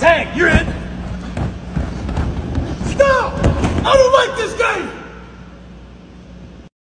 Tag, you're in. Stop! I don't like this game!